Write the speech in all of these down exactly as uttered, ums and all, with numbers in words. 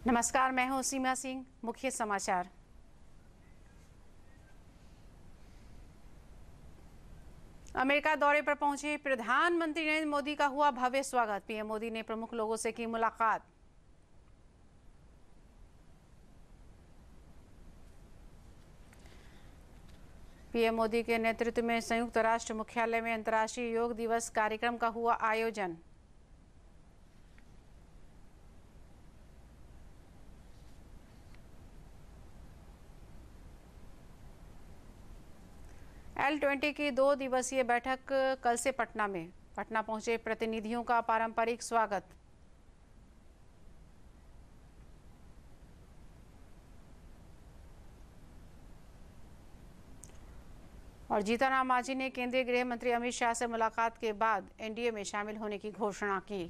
नमस्कार, मैं हूं सीमा सिंह। मुख्य समाचार। अमेरिका दौरे पर पहुंचे प्रधानमंत्री नरेंद्र मोदी का हुआ भव्य स्वागत। पीएम मोदी ने प्रमुख लोगों से की मुलाकात। पीएम मोदी के नेतृत्व में संयुक्त राष्ट्र मुख्यालय में अंतर्राष्ट्रीय योग दिवस कार्यक्रम का हुआ आयोजन। एल ट्वेंटी की दो दिवसीय बैठक कल से पटना में। पटना पहुंचे प्रतिनिधियों का पारंपरिक स्वागत। और जीतन राम मांझी ने केंद्रीय गृह मंत्री अमित शाह से मुलाकात के बाद एनडीए में शामिल होने की घोषणा की।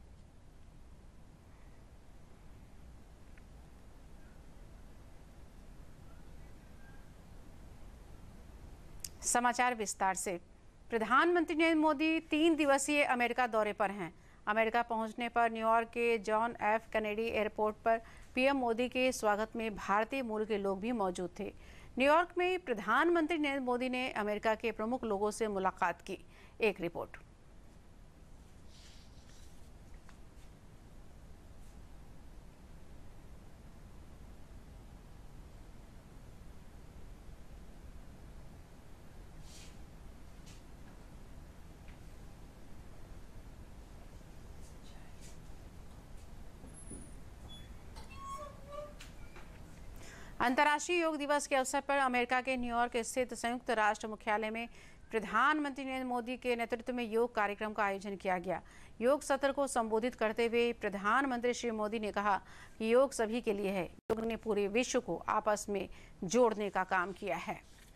समाचार विस्तार से। प्रधानमंत्री नरेंद्र मोदी तीन दिवसीय अमेरिका दौरे पर हैं। अमेरिका पहुंचने पर न्यूयॉर्क के जॉन एफ कैनेडी एयरपोर्ट पर पीएम मोदी के स्वागत में भारतीय मूल के लोग भी मौजूद थे। न्यूयॉर्क में प्रधानमंत्री नरेंद्र मोदी ने अमेरिका के प्रमुख लोगों से मुलाकात की। एक रिपोर्ट। अंतर्राष्ट्रीय योग दिवस के अवसर पर अमेरिका के न्यूयॉर्क स्थित संयुक्त राष्ट्र मुख्यालय में प्रधानमंत्री नरेंद्र मोदी के नेतृत्व में योग कार्यक्रम का आयोजन किया गया। योग सत्र को संबोधित करते हुए प्रधानमंत्री श्री मोदी ने कहा कि योग सभी के लिए है। योग ने पूरे विश्व को आपस में जोड़ने का काम किया है।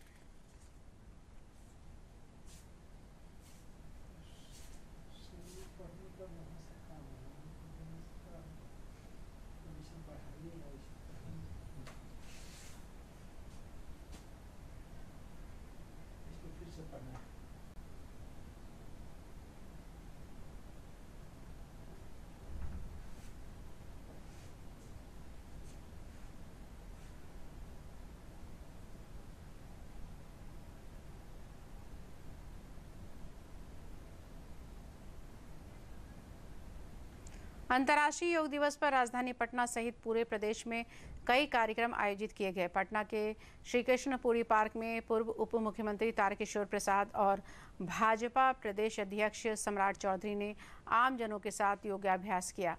अंतर्राष्ट्रीय योग दिवस पर राजधानी पटना सहित पूरे प्रदेश में कई कार्यक्रम आयोजित किए गए। पटना के श्री कृष्णपुरी पार्क में पूर्व उप मुख्यमंत्री तारकिशोर प्रसाद और भाजपा प्रदेश अध्यक्ष सम्राट चौधरी ने आमजनों के साथ योगाभ्यास किया।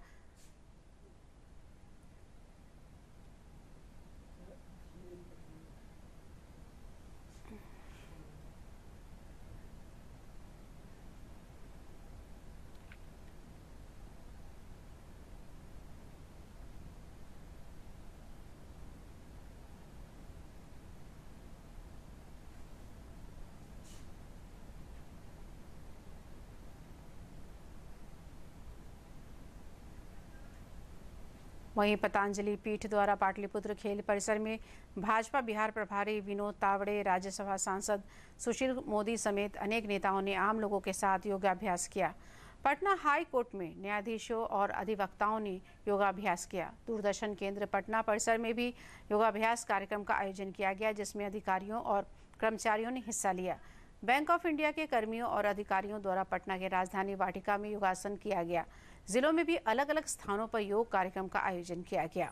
वहीं पतंजलि पीठ द्वारा पाटलिपुत्र खेल परिसर में भाजपा बिहार प्रभारी विनोद तावड़े, राज्यसभा सांसद सुशील मोदी समेत अनेक नेताओं ने आम लोगों के साथ योगाभ्यास किया। पटना हाई कोर्ट में न्यायाधीशों और अधिवक्ताओं ने योगाभ्यास किया। दूरदर्शन केंद्र पटना परिसर में भी योगाभ्यास कार्यक्रम का आयोजन किया गया, जिसमें अधिकारियों और कर्मचारियों ने हिस्सा लिया। बैंक ऑफ इंडिया के कर्मियों और अधिकारियों द्वारा पटना के राजधानी वाटिका में योगासन किया गया। जिलों में भी अलग अलग स्थानों पर योग कार्यक्रम का आयोजन किया गया।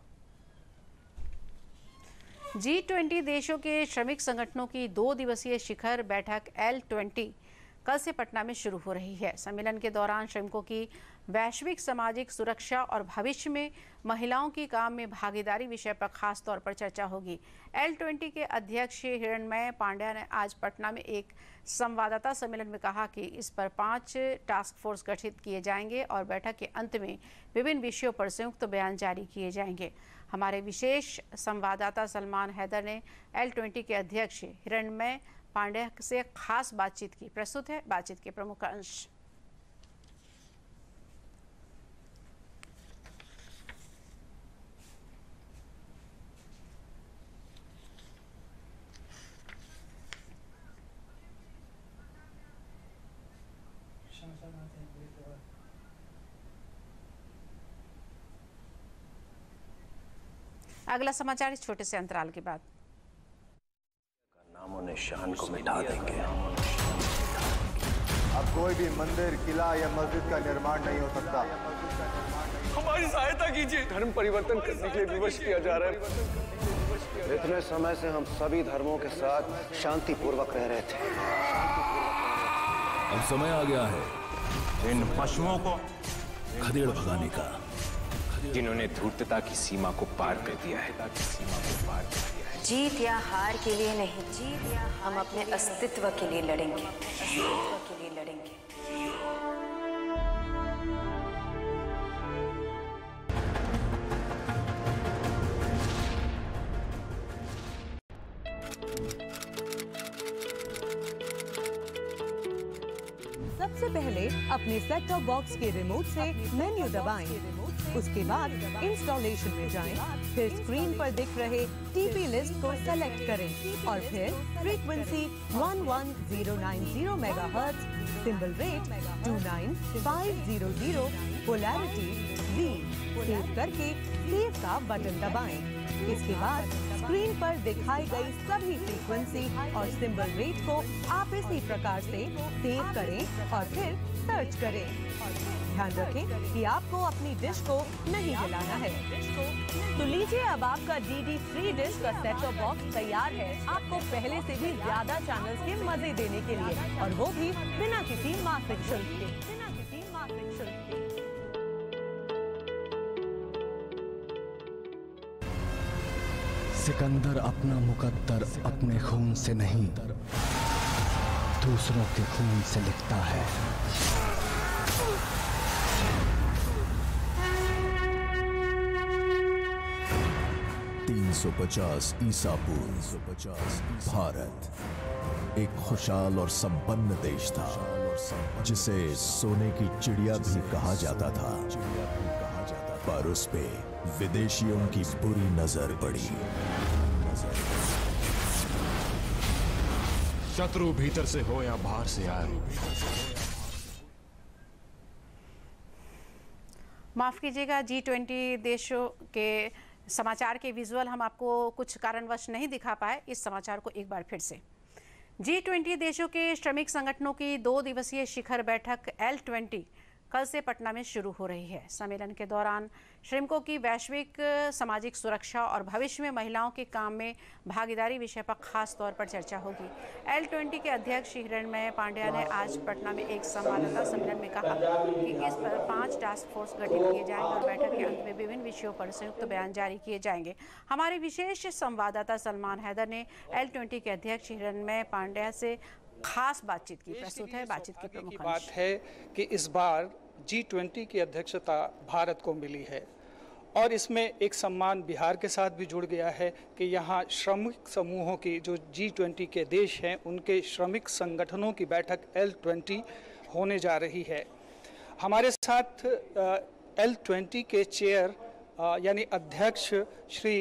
जी ट्वेंटी देशों के श्रमिक संगठनों की दो दिवसीय शिखर बैठक एल ट्वेंटी कल से पटना में शुरू हो रही है। सम्मेलन के दौरान श्रमिकों की वैश्विक सामाजिक सुरक्षा और भविष्य में महिलाओं की काम में भागीदारी विषय पर खास तौर पर चर्चा होगी। एल ट्वेंटी के अध्यक्ष हिरणमय पांड्या ने आज पटना में एक संवाददाता सम्मेलन में कहा कि इस पर पांच टास्क फोर्स गठित किए जाएंगे और बैठक के अंत में विभिन्न विषयों पर संयुक्त बयान जारी किए जाएंगे। हमारे विशेष संवाददाता सलमान हैदर ने एल ट्वेंटी के अध्यक्ष हिरणमय पांड्या से खास बातचीत की। प्रस्तुत है बातचीत के प्रमुख अंश। अगला समाचार इस छोटे से अंतराल के बाद। नामों निशान को मिटा देंगे। अब कोई भी मंदिर, किला या मस्जिद का निर्माण नहीं हो सकता। हमारी सहायता कीजिए। धर्म परिवर्तन करने के लिए विवश किया जा रहा है। इतने समय से हम सभी धर्मों के साथ शांति पूर्वक रह रहे थे। अब समय आ गया है इन पशुओं को खदेड़ भगाने का, जिन्होंने धूर्तता की सीमा को पार कर दिया है। सीमा को पार कर दिया है। जीत या हार के लिए नहीं, जीत या हम अपने अस्तित्व के लिए लड़ेंगे, अस्तित्व के लिए लड़ेंगे। सबसे पहले अपने सेट टॉप बॉक्स के रिमोट से मेन्यू दबाएं। उसके बाद इंस्टॉलेशन में जाएं, फिर स्क्रीन पर दिख रहे टीपी लिस्ट को सेलेक्ट करें और फिर फ्रीक्वेंसी ग्यारह हज़ार नब्बे megahertz, symbol rate two nine five zero zero, polarity V save करके सेव का बटन दबाएं। इसके बाद स्क्रीन पर दिखाई गई सभी फ्रीक्वेंसी और सिंबल रेट को आप इसी प्रकार से सेव करें और फिर सर्च करें। ध्यान रखें कि आपको अपनी डिश को नहीं हिलाना है। तो लीजिए, अब आपका डी डी थ्री डिश का सेट टॉप बॉक्स तैयार है आपको पहले से भी ज्यादा चैनल्स के मजे देने के लिए, और वो भी बिना किसी मासिक शुल्क के। बिना किसी मासिक शुल्क के। सिकंदर अपना मुकद्दर अपने खून से नहीं, दूसरों के खून से लिखता है। तीन सौ पचास ईसा पूर्व भारत एक खुशहाल और संपन्न देश था, जिसे सोने की चिड़िया भी कहा जाता था, पर उस पे विदेशियों की बुरी नजर पड़ी। शत्रु भीतर से हो या बाहर से आए। माफ कीजिएगा, जी ट्वेंटी देशों के समाचार के विजुअल हम आपको कुछ कारणवश नहीं दिखा पाए। इस समाचार को एक बार फिर से। जी ट्वेंटी देशों के श्रमिक संगठनों की दो दिवसीय शिखर बैठक एल ट्वेंटी कल से पटना में शुरू हो रही है। सम्मेलन के दौरान श्रमिकों की वैश्विक सामाजिक सुरक्षा और भविष्य में महिलाओं के काम में भागीदारी विषय पर खास तौर पर चर्चा होगी। एल ट्वेंटी के अध्यक्ष हिरणमय पांड्या ने आज पटना में एक संवाददाता सम्मेलन में कहा कि इस पर पांच टास्क फोर्स गठित किए जाएंगे और बैठक के अंत में विभिन्न विषयों पर संयुक्त बयान जारी किए जाएंगे। हमारे विशेष संवाददाता सलमान हैदर ने एल ट्वेंटी के अध्यक्ष हिरणमय पांड्या से खास बातचीत की। प्रस्तुत है बातचीत के प्रमुख बात है कि इस बार जी ट्वेंटी की अध्यक्षता भारत को मिली है और इसमें एक सम्मान बिहार के साथ भी जुड़ गया है कि यहाँ श्रमिक समूहों की, जो जी ट्वेंटी के देश हैं, उनके श्रमिक संगठनों की बैठक एल ट्वेंटी होने जा रही है। हमारे साथ एल ट्वेंटी के चेयर यानी अध्यक्ष श्री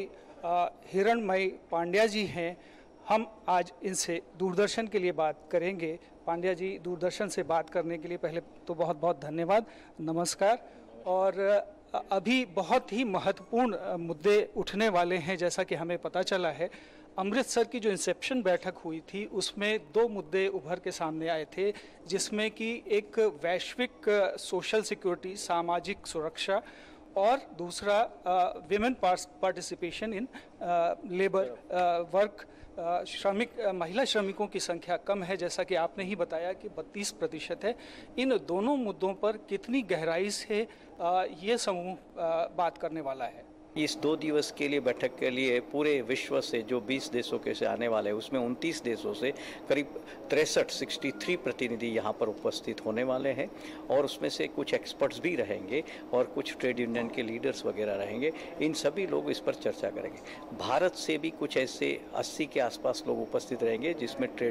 हिरणमय पांड्या जी हैं। हम आज इनसे दूरदर्शन के लिए बात करेंगे। पांड्या जी, दूरदर्शन से बात करने के लिए पहले तो बहुत बहुत धन्यवाद, नमस्कार। और अभी बहुत ही महत्वपूर्ण मुद्दे उठने वाले हैं। जैसा कि हमें पता चला है, अमृतसर की जो इंसेप्शन बैठक हुई थी उसमें दो मुद्दे उभर के सामने आए थे, जिसमें कि एक वैश्विक सोशल सिक्योरिटी, सामाजिक सुरक्षा, और दूसरा women participation in labour work. श्रमिक महिला श्रमिकों की संख्या कम है, जैसा कि आपने ही बताया कि बत्तीस प्रतिशत है। इन दोनों मुद्दों पर कितनी गहराई से ये समूह बात करने वाला है। इस दो दिवस के लिए बैठक के लिए पूरे विश्व से जो बीस देशों के से आने वाले हैं, उसमें उनतीस देशों से करीब तिरसठ सिक्सटी थ्री प्रतिनिधि यहाँ पर उपस्थित होने वाले हैं और उसमें से कुछ एक्सपर्ट्स भी रहेंगे और कुछ ट्रेड यूनियन के लीडर्स वगैरह रहेंगे। इन सभी लोग इस पर चर्चा करेंगे। भारत से भी कुछ ऐसे अस्सी के आसपास लोग उपस्थित रहेंगे, जिसमें ट्रेड यूनियन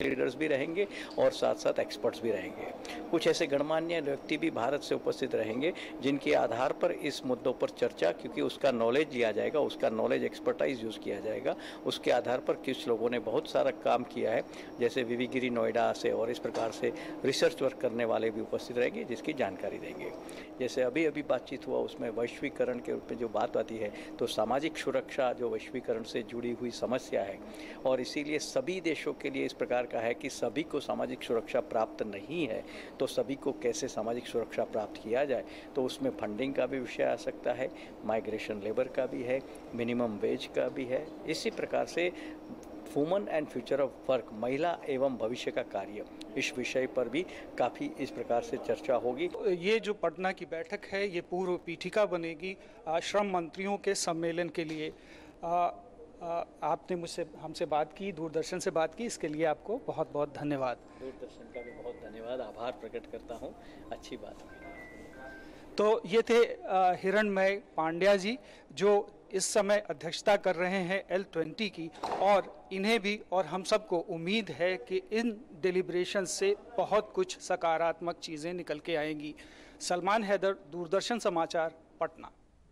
लीडर्स भी रहेंगे और साथ साथ एक्सपर्ट्स भी रहेंगे। कुछ ऐसे गणमान्य व्यक्ति भी भारत से उपस्थित रहेंगे जिनके आधार पर इस मुद्दों पर चर्चा, क्योंकि उसका नॉलेज लिया जाएगा, उसका नॉलेज एक्सपर्टाइज यूज़ किया जाएगा। उसके आधार पर कुछ लोगों ने बहुत सारा काम किया है, जैसे विवी गिरी नोएडा से और इस प्रकार से रिसर्च वर्क करने वाले भी उपस्थित रहेंगे जिसकी जानकारी देंगे। जैसे अभी अभी बातचीत हुआ उसमें वैश्वीकरण के रूप में जो बात आती है, तो सामाजिक सुरक्षा जो वैश्वीकरण से जुड़ी हुई समस्या है और इसीलिए सभी देशों के लिए इस प्रकार का है कि सभी को सामाजिक सुरक्षा प्राप्त नहीं है, तो सभी को कैसे सामाजिक सुरक्षा प्राप्त किया जाए, तो उसमें फंडिंग का भी विषय आ सकता है, माइग्रेशन लेबर का भी है, मिनिमम वेज का भी है। इसी प्रकार से woman and future of work, महिला एवं भविष्य का कार्य, इस विषय पर भी काफ़ी इस प्रकार से चर्चा होगी। ये जो पटना की बैठक है ये पूर्व पीठिका बनेगी श्रम मंत्रियों के सम्मेलन के लिए। आ, आ, आपने मुझसे हमसे बात की, दूरदर्शन से बात की, इसके लिए आपको बहुत बहुत धन्यवाद। दूरदर्शन का भी बहुत धन्यवाद, आभार प्रकट करता हूँ, अच्छी बात है। तो ये थे हिरणमय पांड्या जी जो इस समय अध्यक्षता कर रहे हैं एल ट्वेंटी की, और इन्हें भी और हम सबको उम्मीद है कि इन डिलिब्रेशन से बहुत कुछ सकारात्मक चीज़ें निकल के आएंगी। सलमान हैदर, दूरदर्शन समाचार, पटना।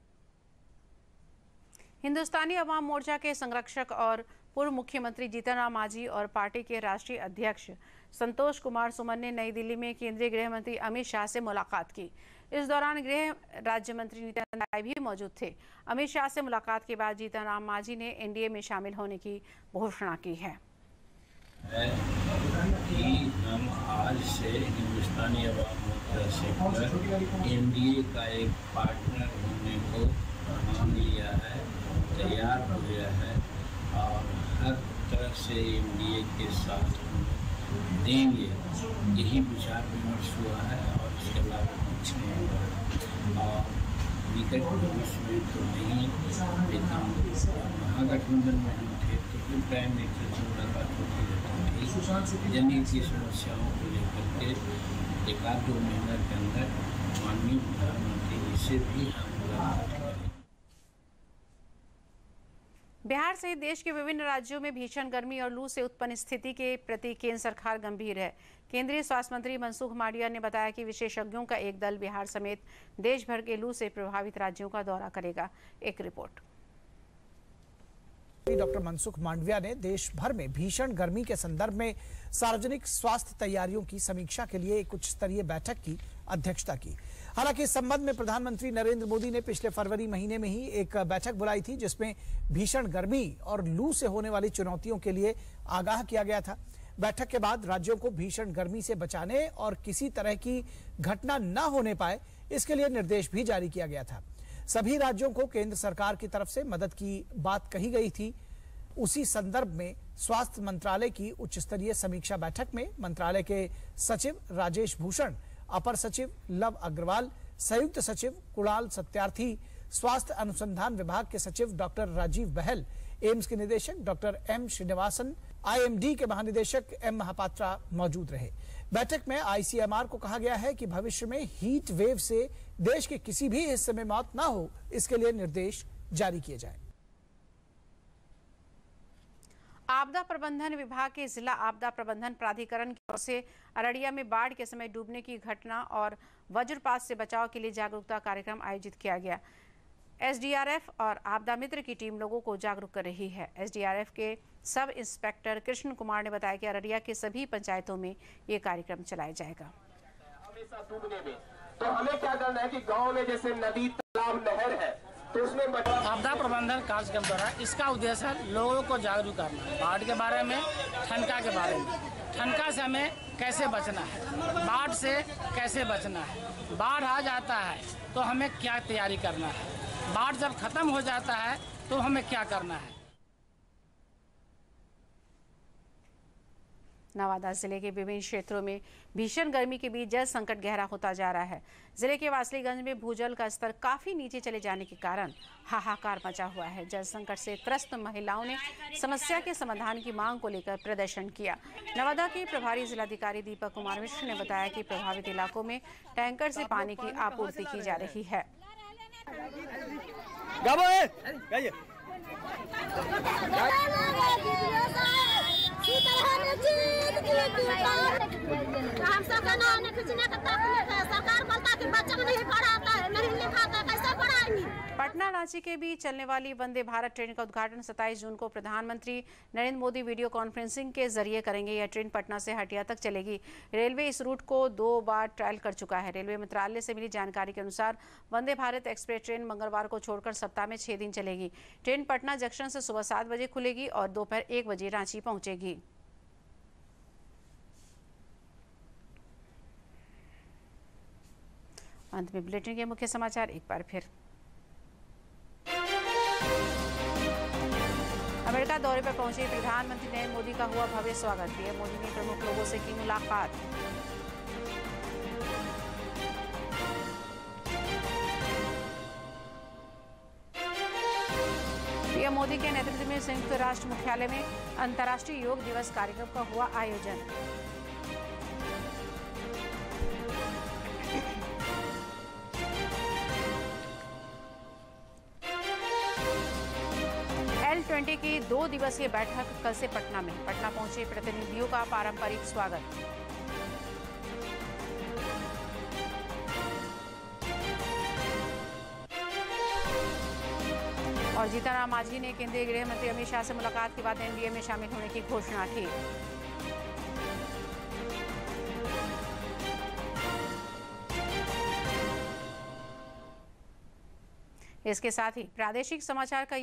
हिंदुस्तानी अवाम मोर्चा के संरक्षक और पूर्व मुख्यमंत्री जीतन राम मांझी और पार्टी के राष्ट्रीय अध्यक्ष संतोष कुमार सुमन ने नई दिल्ली में केंद्रीय गृह मंत्री अमित शाह से मुलाकात की। इस दौरान गृह राज्य मंत्री नित्यानंद राय भी मौजूद थे। अमित शाह से मुलाकात के बाद जीतन राम मांझी ने एनडीए में शामिल होने की घोषणा की है। कि हम आज से हिंदुस्तानी अवाम मोर्चा से एनडीए का एक पार्टनर होने को मान लिया है, तैयार हो गया है और हर तरह से एनडीए के साथ देंगे, यही विचार विमर्श हुआ है और इसके अलावा कुछ नहीं हुआ। और निकट भविष्य में तो नहीं, लेकिन महागठबंधन में हम थे तो फिर प्राइम मिनिस्टर से मुलाकात होती रहती थी। जमीन की समस्याओं को लेकर के एक आध दो महीने के अंदर माननीय प्रधानमंत्री जी से भी हम मुलाकात करें। बिहार सहित देश के विभिन्न राज्यों में भीषण गर्मी और लू से उत्पन्न स्थिति के प्रति केंद्र सरकार गंभीर है। केंद्रीय स्वास्थ्य मंत्री मनसुख मांडविया ने बताया कि विशेषज्ञों का एक दल बिहार समेत देश भर के लू से प्रभावित राज्यों का दौरा करेगा। एक रिपोर्ट। डॉक्टर मनसुख मांडविया ने देश भर में भीषण गर्मी के संदर्भ में सार्वजनिक स्वास्थ्य तैयारियों की समीक्षा के लिए एक उच्च स्तरीय बैठक की अध्यक्षता की। हालांकि इस संबंध में प्रधानमंत्री नरेंद्र मोदी ने पिछले फरवरी महीने में ही एक बैठक बुलाई थी जिसमें भीषण गर्मी और लू से होने वाली चुनौतियों के लिए आगाह किया गया था। बैठक के बाद राज्यों को भीषण गर्मी से बचाने और किसी तरह की घटना न होने पाए इसके लिए निर्देश भी जारी किया गया था। सभी राज्यों को केंद्र सरकार की तरफ से मदद की बात कही गई थी। उसी संदर्भ में स्वास्थ्य मंत्रालय की उच्च स्तरीय समीक्षा बैठक में मंत्रालय के सचिव राजेश भूषण, अपर सचिव लव अग्रवाल, संयुक्त सचिव कुणाल सत्यार्थी, स्वास्थ्य अनुसंधान विभाग के सचिव डॉक्टर राजीव बहल, एम्स के निदेशक डॉक्टर एम श्रीनिवासन, आईएमडी के महानिदेशक एम महापात्रा मौजूद रहे। बैठक में आईसीएमआर को कहा गया है कि भविष्य में हीट वेव से देश के किसी भी हिस्से में मौत न हो, इसके लिए निर्देश जारी किए जाए। आपदा प्रबंधन विभाग के जिला आपदा प्रबंधन प्राधिकरण की ओर से अररिया में बाढ़ के समय डूबने की घटना और वज्रपात से बचाव के लिए जागरूकता कार्यक्रम आयोजित किया गया। एसडीआरएफ और आपदा मित्र की टीम लोगों को जागरूक कर रही है। एसडीआरएफ के सब इंस्पेक्टर कृष्ण कुमार ने बताया कि अररिया के सभी पंचायतों में ये कार्यक्रम चलाया जाएगा। तो हमें क्या करना है कि गांव में जैसे नदी, तालाब, नहर है तो उसमें आपदा प्रबंधन कार्यक्रम द्वारा इसका उद्देश्य है लोगों को जागरूक करना, बाढ़ के बारे में, ठनका के बारे में, ठनका से हमें कैसे बचना है, बाढ़ से कैसे बचना है, बाढ़ आ जाता है तो हमें क्या तैयारी करना है, बाढ़ जब खत्म हो जाता है तो हमें क्या करना है। नवादा जिले के विभिन्न क्षेत्रों में भीषण गर्मी के बीच जल संकट गहरा होता जा रहा है। जिले के वासलीगंज में भूजल का स्तर काफी नीचे चले जाने के कारण हाहाकार मचा हुआ है। जल संकट से त्रस्त महिलाओं ने समस्या के समाधान की मांग को लेकर प्रदर्शन किया। नवादा के प्रभारी जिलाधिकारी दीपक कुमार मिश्र ने बताया कि प्रभावित इलाकों में टैंकर से पानी की आपूर्ति की जा रही है। ना आने खींचने का तकलीफ है। सरकार बोलता कि बच्चे को नहीं पढ़ाता है, नहीं लिखाता है, कैसे पढ़ाएंगे? पटना रांची के बीच चलने वाली वंदे भारत ट्रेन का उद्घाटन सत्ताईस जून को प्रधानमंत्री नरेंद्र मोदी वीडियो कॉन्फ्रेंसिंग के जरिए करेंगे। यह ट्रेन पटना से हटिया तक चलेगी। रेलवे इस रूट को दो बार ट्रायल कर चुका है। रेलवे मंत्रालय से मिली जानकारी के अनुसार वंदे भारत एक्सप्रेस ट्रेन मंगलवार को छोड़कर सप्ताह में छह दिन चलेगी। ट्रेन पटना जंक्शन से सुबह सात बजे खुलेगी और दोपहर एक बजे रांची पहुंचेगी। अंत में बुलेटिन के मुख्य समाचार एक बार फिर। अमेरिका दौरे पर पहुंचे प्रधानमंत्री नरेंद्र मोदी का हुआ भव्य स्वागत। पीएम मोदी ने प्रमुख लोगों से की मुलाकात। पीएम मोदी के नेतृत्व में संयुक्त राष्ट्र मुख्यालय में अंतर्राष्ट्रीय योग दिवस कार्यक्रम का हुआ आयोजन। एल ट्वेंटी की दो दिवसीय बैठक कल से पटना में। पटना पहुंचे प्रतिनिधियों का पारंपरिक स्वागत। और जीतन राम मांझी ने केंद्रीय गृह मंत्री अमित शाह से मुलाकात के बाद एनडीए में शामिल होने की घोषणा की। इसके साथ ही प्रादेशिक समाचार का